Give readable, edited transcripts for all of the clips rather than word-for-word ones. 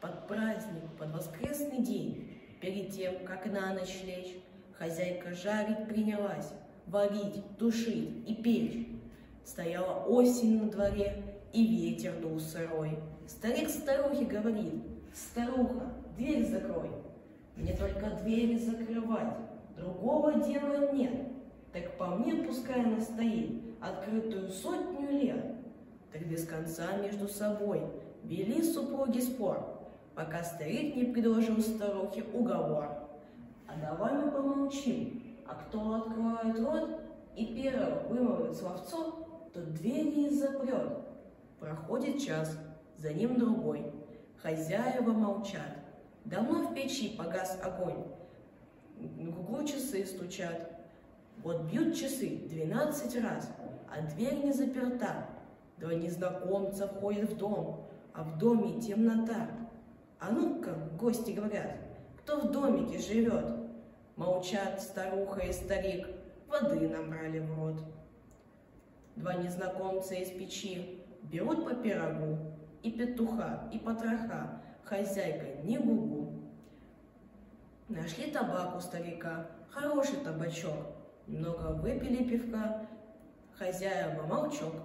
Под праздник, под воскресный день, перед тем, как на ночь лечь, хозяйка жарить принялась, варить, тушить и печь. Стояла осень на дворе, и ветер дул сырой. Старик старухе говорит: «Старуха, дверь закрой». «Мне только двери закрывать, другого дела нет. Так по мне пускай она стоит открытую 100 лет». Так без конца между собой вели супруги спор, пока старик не предложил старухе уговор. «А давай мы помолчим, а кто откроет рот и первым вымолвит словцо, тот двери и запрет». Проходит час, за ним другой. Хозяева молчат. Давно в печи погас огонь. В углу часы стучат. Вот бьют часы 12 раз, а дверь не заперта. Два незнакомца входят в дом, а в доме темнота. «А ну-ка, гости говорят, кто в домике живет?» Молчат старуха и старик, воды набрали в рот. Два незнакомца из печи берут по пирогу, и петуха, и потроха, хозяйка не гугу. Нашли табак у старика, хороший табачок, много выпили пивка, хозяева молчок.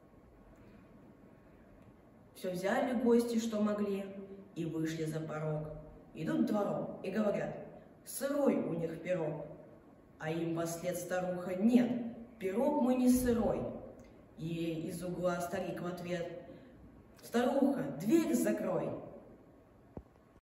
Все взяли гости, что могли, и вышли за порог. Идут двором и говорят: «Сырой у них пирог». А им вслед старуха: «Нет, пирог мой не сырой». И из угла старик в ответ: «Старуха, дверь закрой».